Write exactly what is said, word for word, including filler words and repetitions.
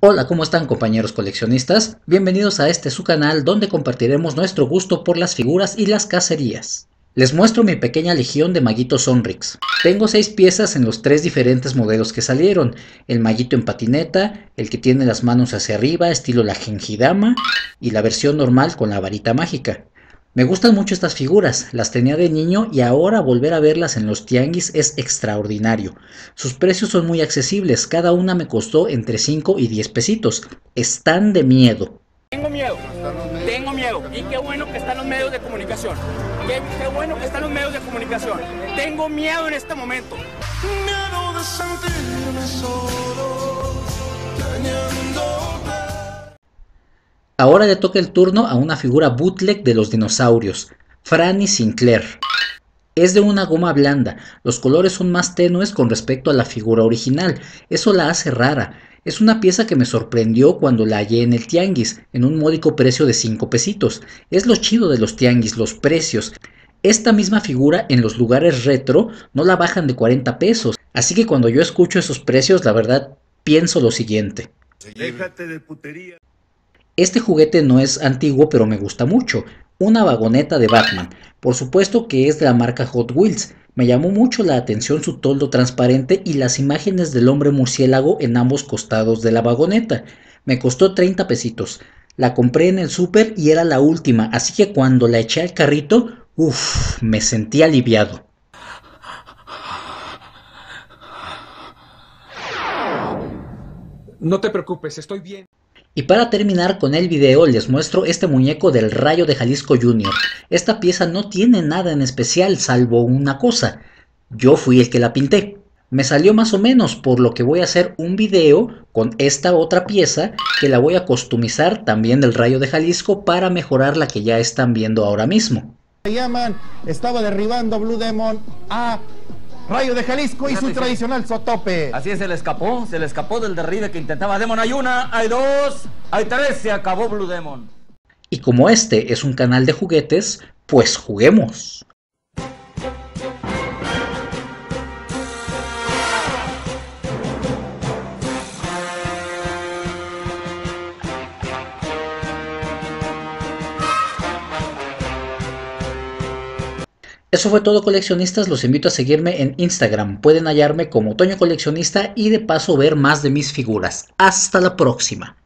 Hola, ¿cómo están compañeros coleccionistas? Bienvenidos a este su canal donde compartiremos nuestro gusto por las figuras y las cacerías. Les muestro mi pequeña legión de maguitos Sonrix. Tengo seis piezas en los tres diferentes modelos que salieron, el maguito en patineta, el que tiene las manos hacia arriba estilo la Genjidama y la versión normal con la varita mágica. Me gustan mucho estas figuras, las tenía de niño y ahora volver a verlas en los tianguis es extraordinario. Sus precios son muy accesibles, cada una me costó entre cinco y diez pesitos. Están de miedo. Tengo miedo, tengo miedo, y qué bueno que están los medios de comunicación, qué, qué bueno que están los medios de comunicación. Tengo miedo en este momento. Miedo de sentirme solo, teniéndote. Ahora le toca el turno a una figura bootleg de los dinosaurios, Franny Sinclair. Es de una goma blanda, los colores son más tenues con respecto a la figura original, eso la hace rara. Es una pieza que me sorprendió cuando la hallé en el tianguis, en un módico precio de cinco pesitos. Es lo chido de los tianguis, los precios. Esta misma figura en los lugares retro no la bajan de cuarenta pesos, así que cuando yo escucho esos precios, la verdad, pienso lo siguiente. Déjate de putería. Este juguete no es antiguo, pero me gusta mucho. Una vagoneta de Batman. Por supuesto que es de la marca Hot Wheels. Me llamó mucho la atención su toldo transparente y las imágenes del hombre murciélago en ambos costados de la vagoneta. Me costó treinta pesitos. La compré en el súper y era la última, así que cuando la eché al carrito, uff, me sentí aliviado. No te preocupes, estoy bien. Y para terminar con el video les muestro este muñeco del Rayo de Jalisco junior Esta pieza no tiene nada en especial salvo una cosa. Yo fui el que la pinté. Me salió más o menos, por lo que voy a hacer un video con esta otra pieza que la voy a customizar también del Rayo de Jalisco para mejorar la que ya están viendo ahora mismo. Se llaman, estaba derribando Blue Demon a Rayo de Jalisco y su tradicional sotope. Así es, se le escapó, se le escapó del derribe que intentaba Demon. Hay una, hay dos, hay tres, se acabó Blue Demon. Y como este es un canal de juguetes, pues juguemos. Eso fue todo coleccionistas, los invito a seguirme en Instagram, pueden hallarme como Toño Coleccionista y de paso ver más de mis figuras. Hasta la próxima.